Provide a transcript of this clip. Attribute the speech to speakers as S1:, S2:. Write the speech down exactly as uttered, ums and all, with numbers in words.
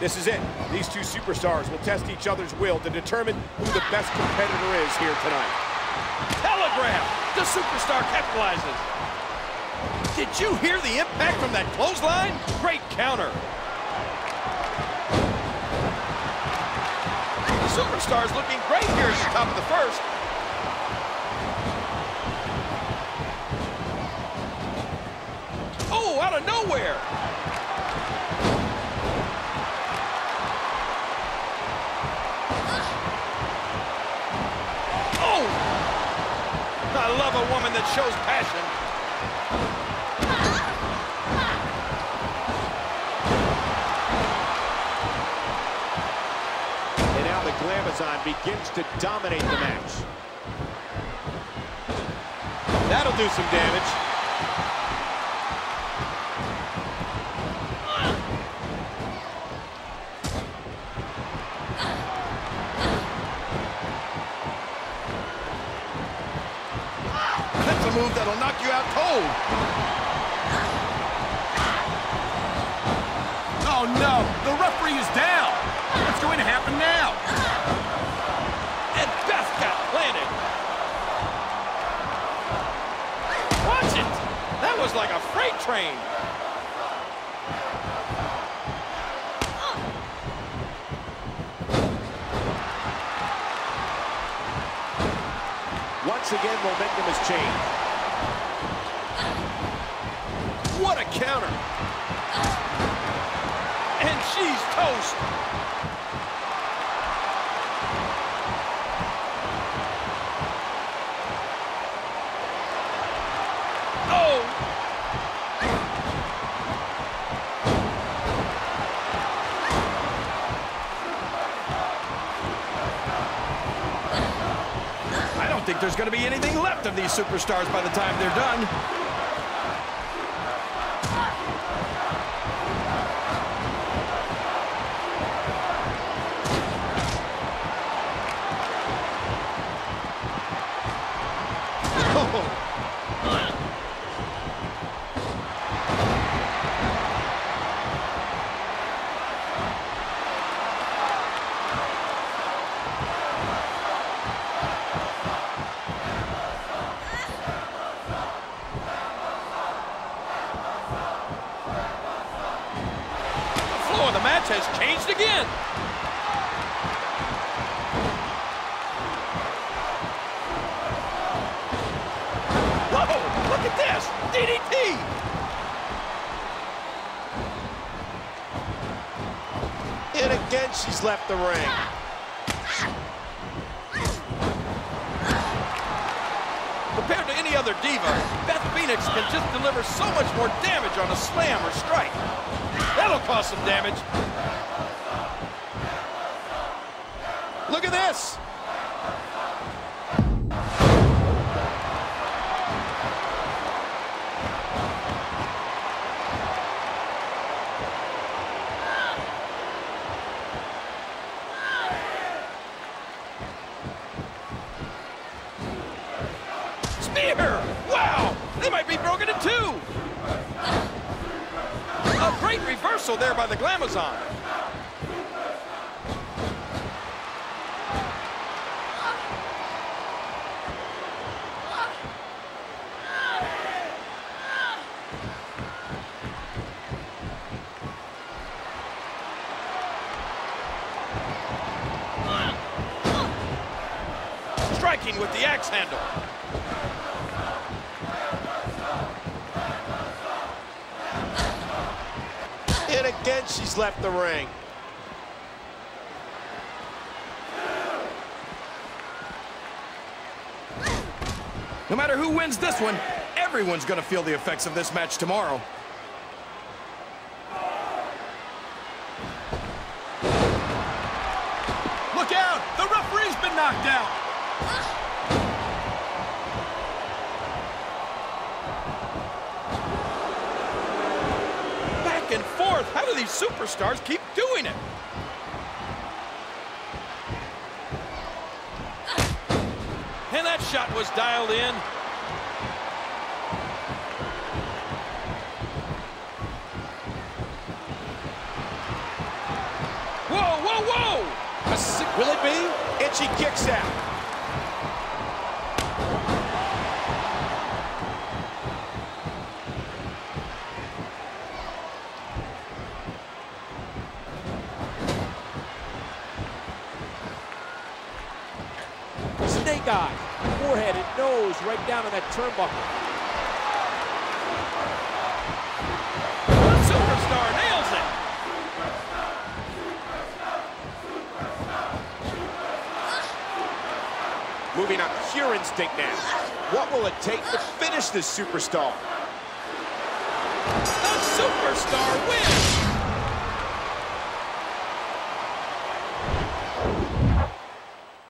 S1: This is it. These two superstars will test each other's will to determine who the best competitor is here tonight.
S2: Telegram! The superstar capitalizes. Did you hear the impact from that clothesline? Great counter. The superstar's looking great here at the top of the first. Oh, out of nowhere! Oh! I love a woman that shows passion.
S1: And now the Glamazon begins to dominate the match. That'll do some damage.
S2: That's a move that'll knock you out cold. Oh no, the referee is down. What's going to happen now? And Beth got planted. Watch it. That was like a freight train.
S1: Once again, momentum has changed.
S2: What a counter. And she's toast. Oh! I don't think there's going to be anything left of these superstars by the time they're done. The match has changed again. Whoa, look at this, D D T.
S1: And again, she's left the ring.
S2: Compared to any other diva, Beth Phoenix can just deliver so much more damage on a slam or strike. That'll cause some damage. Look at this. Spear! Wow! They might be broken in two! A great reversal there by the Glamazon. Striking with the axe handle.
S1: And again, she's left the ring.
S2: No matter who wins this one, everyone's going to feel the effects of this match tomorrow. Look out! The referee's been knocked out! Back and forth! How do these superstars keep doing it? And that shot was dialed in. whoa, whoa! A sick, will it be?
S1: And she kicks out.
S3: Snake eye, forehead and nose right down on that turnbuckle.
S2: The superstar nails it.
S1: Moving on pure instinct now. What will it take to finish this superstar?
S2: The superstar wins.